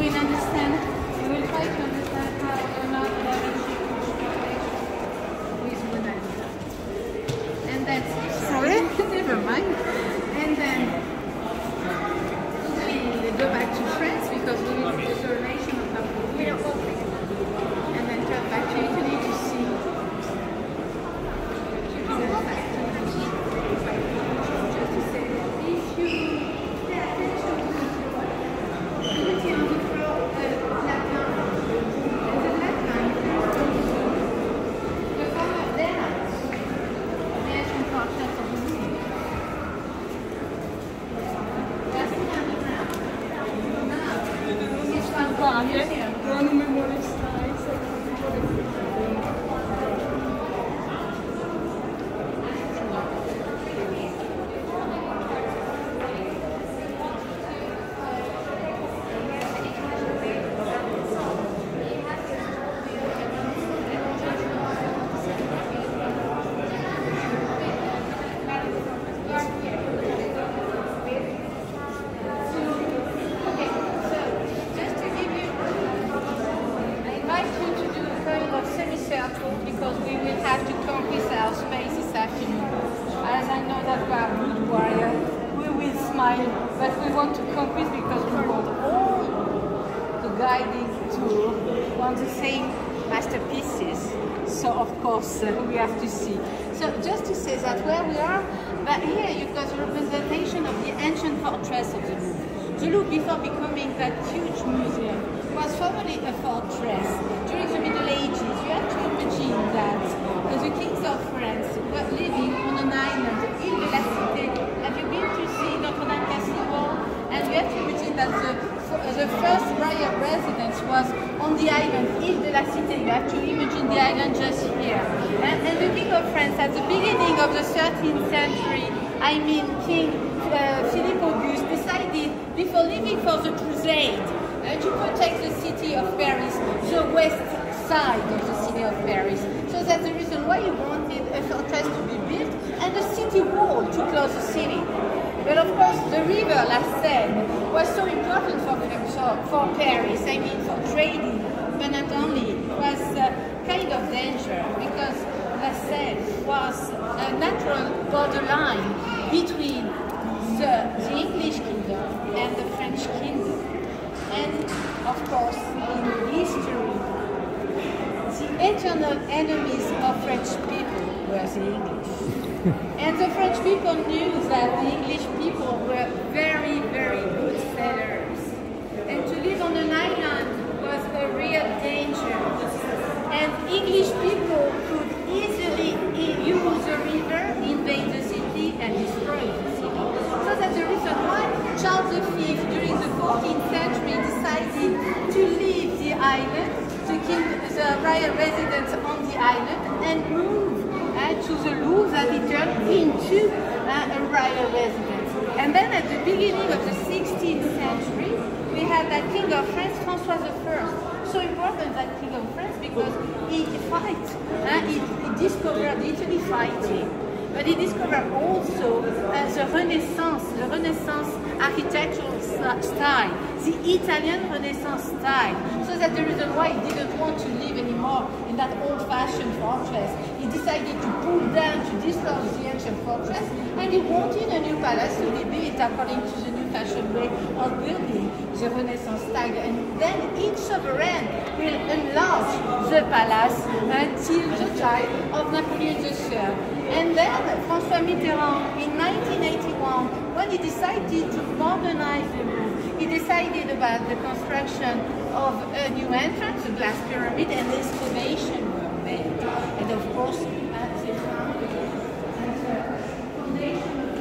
will understand, we will try to understand how or not the with Mona Lisa. And that's sorry, never mind. And then we go back to France because we will do the coronation of Napoleon. And then come back to Italy to see because we will have to conquer our space this afternoon. As I know that we are good warrior, we will smile, but we want to conquer because we want all the guiding to on the same masterpieces. So of course we have to see. So just to say that where we are, but here you've got a representation of the ancient fortress of the Louvre. The Louvre, before becoming that huge museum, was formerly a fortress. During the Middle Ages, you have to imagine that the kings of France were living on an island, Ile de la Cité. Have you been to see Notre Dame Cathedral? And you have to imagine that the first royal residence was on the island, Ile de la Cité. You have to imagine the island just here. And the king of France, at the beginning of the 13th century, I mean King Philippe Auguste, decided, before leaving for the crusade, to protect the city of Paris, the west side of the city of Paris. So that's the reason why he wanted a fortress to be built and a city wall to close the city. But of course, the river La Seine was so important for Paris, I mean for trading, but not only. It was kind of danger because La Seine was a natural borderline between the English kingdom and the French kingdom. And of course, in history, the eternal enemies of French people were the English. And the French people knew that the English people were very, very good sailors. And to live on an island was a real danger. And English people could easily use the river, invade the city, and destroy the city. So that's the reason why Charles V, during the 14th century, decided to leave the island, the royal residence on the island, and move to the Louvre that it turned into a royal residence. And then at the beginning of the 16th century, we had that king of France, François I. So important, that king of France, because he discovered Italy fighting. But he discovered also the Renaissance architectural style, the Italian Renaissance style. So that's the reason why he didn't want to live anymore in that old-fashioned fortress. He decided to pull down, to destroy the ancient fortress, and he wanted a new palace to be built according to the new-fashioned way of building the Renaissance style. And then each sovereign will enlarge the palace until the time of Napoleon III. And then François Mitterrand, in 1981, when he decided to modernize the Louvre, he decided about the construction of a new entrance, a glass pyramid, and excavation were made. And of course, they found the foundation of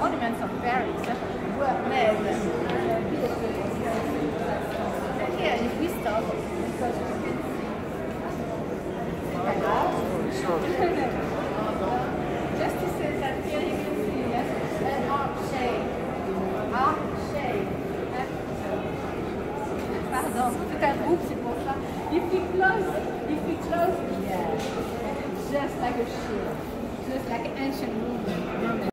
monuments of Paris were made. Here, if we stop, because you can see. Just to say that here you can see an arc shape. Pardon, c'est un groupe, c'est pour ça. If we close, yeah, it's just like a shape, just like an ancient movement.